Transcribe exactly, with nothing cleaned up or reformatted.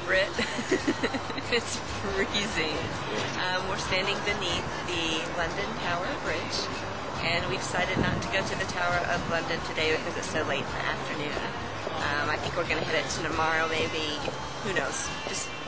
Brit. It's freezing. Um, we're standing beneath the London Tower Bridge, and we've decided not to go to the Tower of London today because it's so late in the afternoon. Um, I think we're going to head it to tomorrow, maybe. Who knows? Just